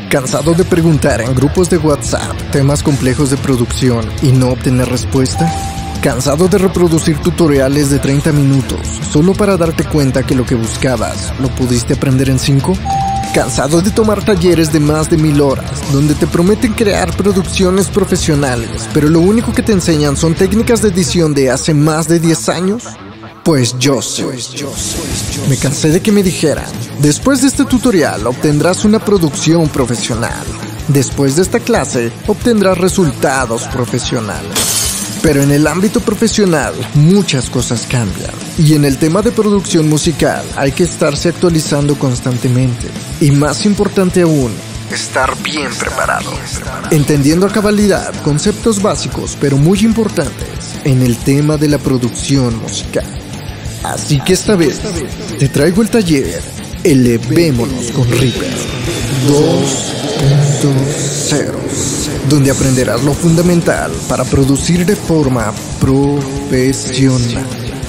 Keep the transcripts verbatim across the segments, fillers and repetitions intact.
¿Cansado de preguntar en grupos de WhatsApp temas complejos de producción y no obtener respuesta? ¿Cansado de reproducir tutoriales de treinta minutos solo para darte cuenta que lo que buscabas lo pudiste aprender en cinco? ¿Cansado de tomar talleres de más de mil horas donde te prometen crear producciones profesionales, pero lo único que te enseñan son técnicas de edición de hace más de diez años? Pues yo sé. Me cansé de que me dijeran, después de este tutorial obtendrás una producción profesional. Después de esta clase obtendrás resultados profesionales. Pero en el ámbito profesional muchas cosas cambian. Y en el tema de producción musical hay que estarse actualizando constantemente. Y más importante aún, estar bien preparado. Entendiendo a cabalidad conceptos básicos pero muy importantes en el tema de la producción musical. Así que esta vez te traigo el taller Elevémonos con Reaper dos punto cero, donde aprenderás lo fundamental para producir de forma profesional.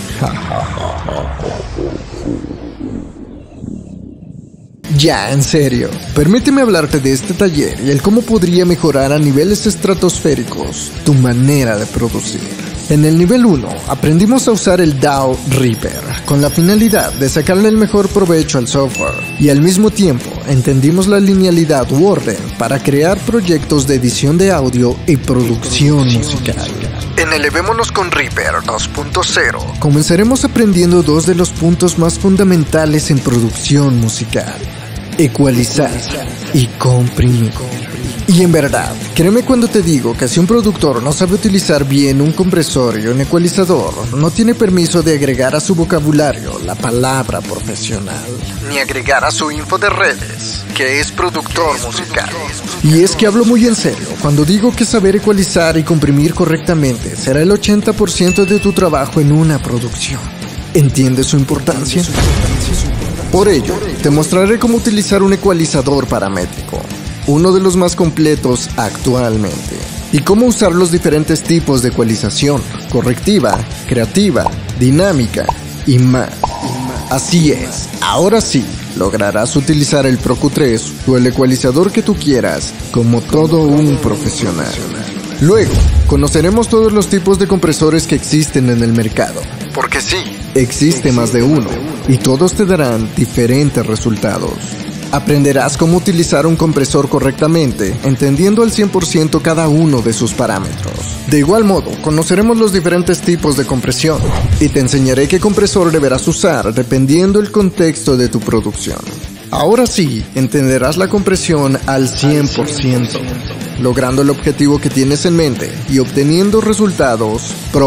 Ya, en serio, permíteme hablarte de este taller y el cómo podría mejorar a niveles estratosféricos tu manera de producir. En el nivel uno, aprendimos a usar el D A W Reaper, con la finalidad de sacarle el mejor provecho al software, y al mismo tiempo, entendimos la linealidad u orden para crear proyectos de edición de audio y producción musical. En Elevémonos con Reaper dos punto cero, comenzaremos aprendiendo dos de los puntos más fundamentales en producción musical: ecualizar y comprimir. Y en verdad, créeme cuando te digo que si un productor no sabe utilizar bien un compresor y un ecualizador, no tiene permiso de agregar a su vocabulario la palabra profesional, ni agregar a su info de redes, que es productor musical. Y es que hablo muy en serio cuando digo que saber ecualizar y comprimir correctamente será el ochenta por ciento de tu trabajo en una producción. ¿Entiendes su importancia? Por ello, te mostraré cómo utilizar un ecualizador paramétrico, uno de los más completos actualmente, y cómo usar los diferentes tipos de ecualización: correctiva, creativa, dinámica y más. Así es, ahora sí, lograrás utilizar el Pro Q tres o el ecualizador que tú quieras como todo un profesional. Luego, conoceremos todos los tipos de compresores que existen en el mercado, porque sí, existe más de uno, y todos te darán diferentes resultados. Aprenderás cómo utilizar un compresor correctamente, entendiendo al cien por ciento cada uno de sus parámetros. De igual modo, conoceremos los diferentes tipos de compresión, y te enseñaré qué compresor deberás usar dependiendo el contexto de tu producción. Ahora sí, entenderás la compresión al cien por ciento, logrando el objetivo que tienes en mente y obteniendo resultados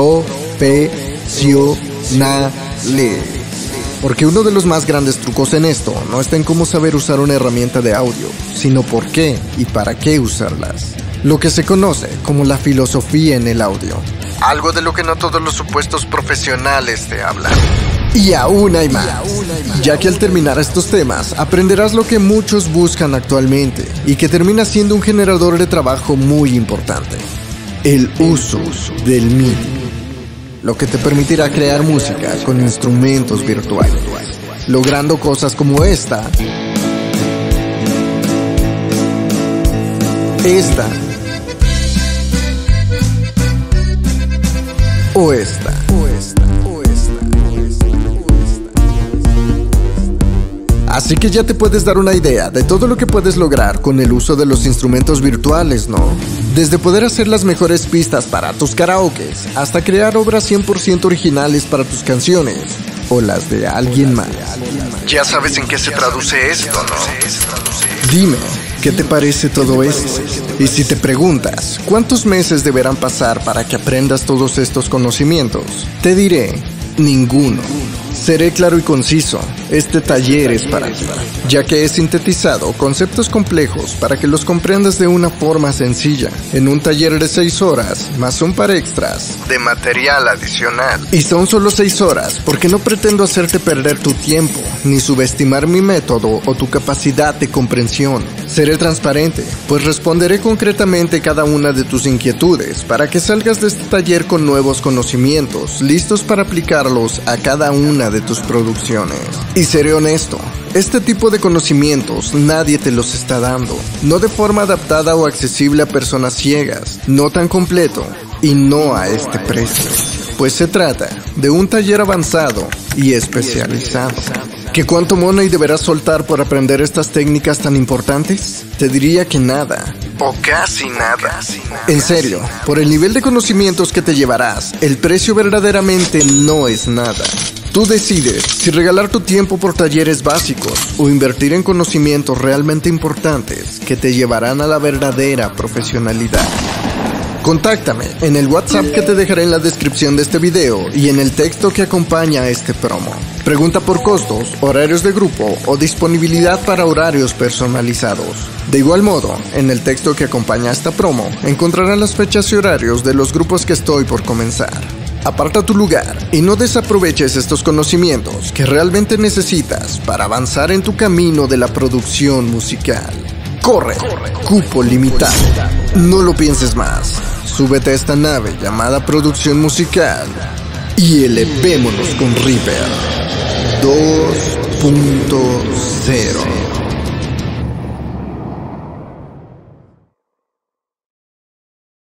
profesionales. Porque uno de los más grandes trucos en esto no está en cómo saber usar una herramienta de audio, sino por qué y para qué usarlas. Lo que se conoce como la filosofía en el audio. Algo de lo que no todos los supuestos profesionales te hablan. Y aún hay más, ya que al terminar estos temas aprenderás lo que muchos buscan actualmente y que termina siendo un generador de trabajo muy importante: el uso del M I D I. Lo que te permitirá crear música con instrumentos virtuales, logrando cosas como esta, esta o esta, o esta, o esta, o esta, o esta. Así que ya te puedes dar una idea de todo lo que puedes lograr con el uso de los instrumentos virtuales, ¿no? Desde poder hacer las mejores pistas para tus karaokes, hasta crear obras cien por ciento originales para tus canciones, o las de alguien más. Ya sabes en qué se traduce esto, ¿no? Dime, ¿qué te parece todo esto? Y si te preguntas, ¿cuántos meses deberán pasar para que aprendas todos estos conocimientos? Te diré, ninguno. Seré claro y conciso, este taller es para ti, ya que he sintetizado conceptos complejos para que los comprendas de una forma sencilla, en un taller de seis horas, más un par extras de material adicional. Y son solo seis horas, porque no pretendo hacerte perder tu tiempo, ni subestimar mi método o tu capacidad de comprensión. Seré transparente, pues responderé concretamente cada una de tus inquietudes, para que salgas de este taller con nuevos conocimientos, listos para aplicarlos a cada una de tus producciones. Y seré honesto, Este tipo de conocimientos nadie te los está dando, no de forma adaptada o accesible a personas ciegas, no tan completo y no a este precio, pues se trata de un taller avanzado y especializado. ¿Qué cuánto money deberás soltar por aprender estas técnicas tan importantes? Te diría que nada, o casi nada. En serio, por el nivel de conocimientos que te llevarás, el precio verdaderamente no es nada. Tú decides si regalar tu tiempo por talleres básicos o invertir en conocimientos realmente importantes que te llevarán a la verdadera profesionalidad. Contáctame en el WhatsApp que te dejaré en la descripción de este video y en el texto que acompaña a este promo. Pregunta por costos, horarios de grupo o disponibilidad para horarios personalizados. De igual modo, en el texto que acompaña a esta promo encontrarás las fechas y horarios de los grupos que estoy por comenzar. Aparta tu lugar y no desaproveches estos conocimientos que realmente necesitas para avanzar en tu camino de la producción musical. Corre, cupo limitado. No lo pienses más. Súbete a esta nave llamada producción musical y elevémonos con Reaper dos punto cero.